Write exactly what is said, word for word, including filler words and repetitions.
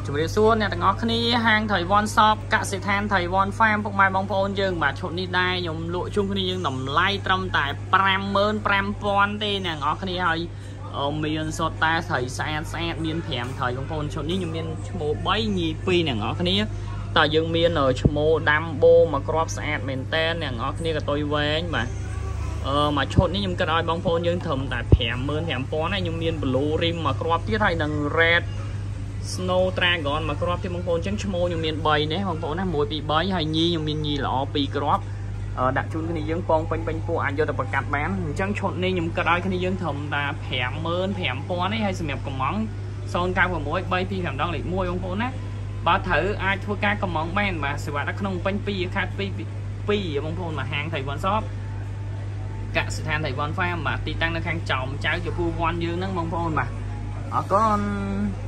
ជំរាបសួរអ្នកទាំងអស់គ្នាហាងថៃវ៉ាន់សបកសិដ្ឋានថៃវ៉ាន់ហ្វាមពុកម៉ែបងប្អូនយើងបាទឈុតនេះដែរខ្ញុំលក់ជុំគ្នាយើងតម្លៃត្រឹមតែ ប្រាំម៉ឺនប្រាំពាន់ ទេអ្នកទាំងអស់គ្នាហើយមានសុទ្ធតែត្រីស្អាតស្អាតមាន ប្រាំ ត្រីបងប្អូនឈុតនេះខ្ញុំមានឈ្មោះ បី ញី ពីរ អ្នកទាំងអស់គ្នាតើយើងមានឈ្មោះដាំបូមកគ្រាប់ស្អាតមែនតើអ្នកទាំងអស់គ្នាក៏តុយវែងបាទអឺមកឈុតនេះខ្ញុំគិតឲ្យបងប្អូនយើងត្រឹមតែ ប្រាំម៉ឺនប្រាំពាន់ ហើយខ្ញុំមាន blue rim មកគ្រាប់ទៀតហើយនឹង red Snow Dragon មកគ្រាប់ទៀតបងប្អូនអញ្ចឹងឈ្មោះខ្ញុំមាន បី នេះបងប្អូនណា មួយ ពីរ បី ហើយញីខ្ញុំមានញីល្អ ពីរ គ្រាប់ដាក់ជូនគ្នាយើងពងពេញពេញពួកអាចយកទៅប្រកាត់បានអញ្ចឹងឈុតនេះខ្ញុំគិតឲ្យគ្នាយើងត្រឹមតែ ប្រាំម៉ឺនប្រាំពាន់ នេះហើយសម្រាប់កំង ศูนย์ เก้า หก បី ពីរ ប្រាំ ដងលេខ មួយ បងប្អូនណាបើត្រូវអាចធ្វើការកំងបានបាទសេវាដាក់ក្នុងពេញពីរខេត្តពីរ ពីរបងប្អូនមកហាងថៃវ៉ាន់សបកសិដ្ឋានថៃវ៉ាន់ហ្វាមបាទទីតាំងនៅខាងចោមចៅជាពូវ៉ាន់យើងហ្នឹងបងប្អូនបាទអរគុណ